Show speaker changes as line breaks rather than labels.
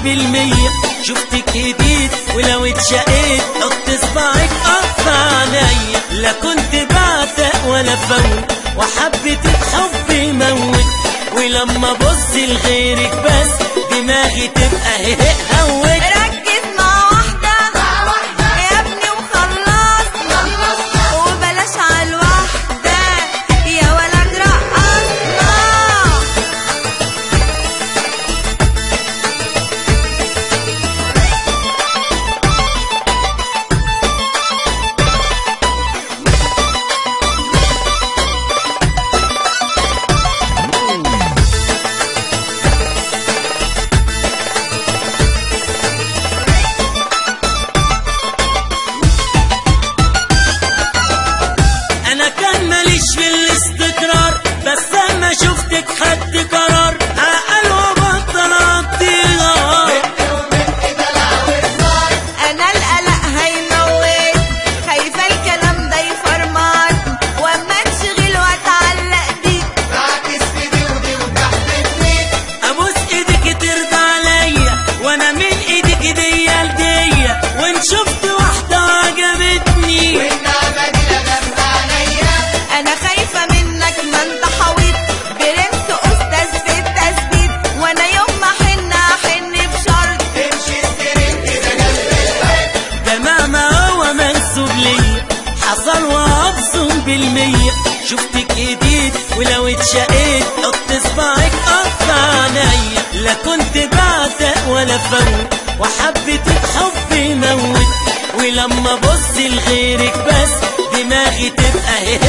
بالمية. شفتك هديت ولو اتشقيت حط صباعك قطع عينيا. لا كنت بعتق ولا فوت وحبتك حب يموت. ولما ابص لغيرك بس دماغي تبقى هوت.
ركز مع واحدة يا ابني وخلصنا، وبلاش عالواحدة يا ولد رقصنا.
في الاستقرار بس لما شفتك خدت قرار عقل وبطل اطيرها.
انا القلق هيموت، خايفه الكلام ده يفرمط، واما انشغل واتعلق بيك
بعكس في دي ودي وتحت ايديك.
ابوس ايدك ترضى عليا وانا من ايدك ديا لديا. وان شفت واحده عجبتني
والنعمه دي لا جنب عليا.
انا خايفه منك ما انت حويط، برنس استاذ في التثبيت، وانا يوم ما احن بشرط
تمشي ستريت كده جنب البيت.
ده مهما هو منسوب ليا حصل وابصم بالمية. شفتك هديت ولو اتشقيت حط صباعك قطع عينيا. لا كنت بعتق ولا فوت وحبتك حب يموت. ولما ابص لغيرك بس دماغي تبقى